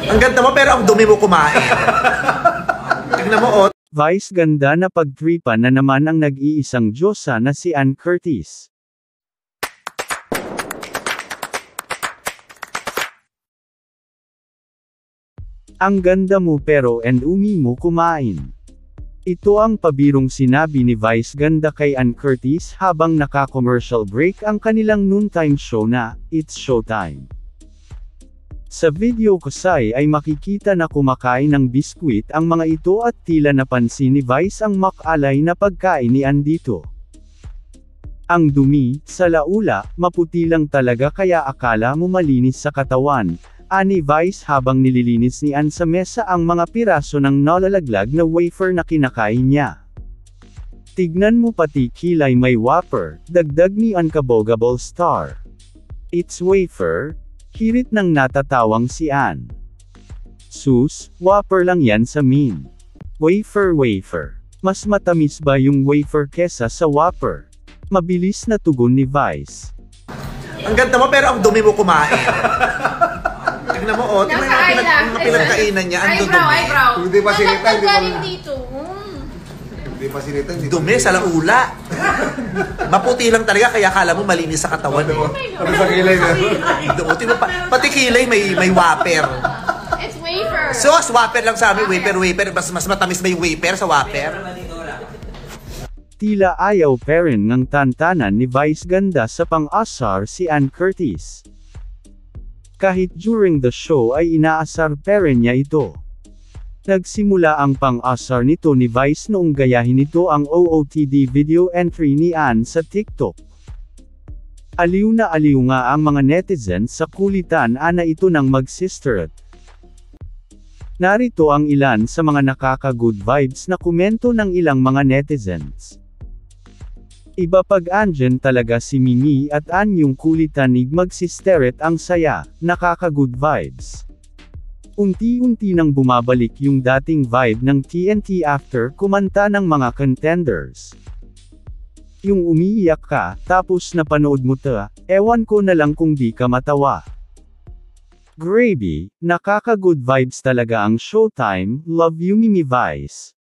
Ang ganda mo pero ang dumi mo kumain. Tignan mo, oh. Vice ganda na pagtripan na naman ang nag-iisang Diyosa na si Ann Curtis. Ang ganda mo pero and umi mo kumain. Ito ang pabirong sinabi ni Vice ganda kay Ann Curtis habang naka-commercial break ang kanilang noontime show na, It's Showtime. Sa video kasay ay makikita na kumakain ng biskwit ang mga ito at tila napansin ni Vice ang makalay na pagkain ni Ann dito. Ang dumi, sa laula, maputi lang talaga kaya akala mo malinis sa katawan, ani Vice habang nililinis ni Ann sa mesa ang mga piraso ng nalalaglag na wafer na kinakain niya. Tignan mo pati kilay may whopper, dagdag ni Ann kabogable star. It's wafer? Hirit ng natatawang si Ann. Sus, whopper lang yan sa meme. Wafer. Mas matamis ba yung wafer kesa sa whopper? Mabilis na tugon ni Vice. Ang ganda mo pero ang dumi mo kumain. Tignan mo, oh. Tignan mo ang pinagkainan niya. Ang dumi. Eyebrow. Hindi pa sinita, hindi pa. Dito. Hindi pa sinita, hindi. Dumi sa laula. Maputi lang talaga kaya akala mo malinis sa katawan. Ano sa kilay na? Pati kilay may whopper. It's wafer. So, whopper lang sa amin, wafer. Mas matamis ba yung wafer sa whopper? Tila ayaw pa rin ng tantanan ni Vice ganda sa pang-asar si Ann Curtis. Kahit during the show ay inaasar pa rin niya ito. Nagsimula ang pang-asar nito ni Vice noong gayahin nito ang OOTD video entry ni Ann sa TikTok. Aliw na aliw nga ang mga netizens sa kulitan na ito ng mag-sisterhood. Narito ang ilan sa mga nakaka-good vibes na komento ng ilang mga netizens. Iba pag andyan talaga si Mimi at Ann yung kulitanig mag-sisteret ang saya, nakaka-good vibes. Unti-unti nang bumabalik yung dating vibe ng TNT after kumanta ng mga contenders. Yung umiiyak ka, tapos napanood mo ta, ewan ko na lang kung di ka matawa. Gravy, nakaka-good vibes talaga ang Showtime, love you Mimi Vice.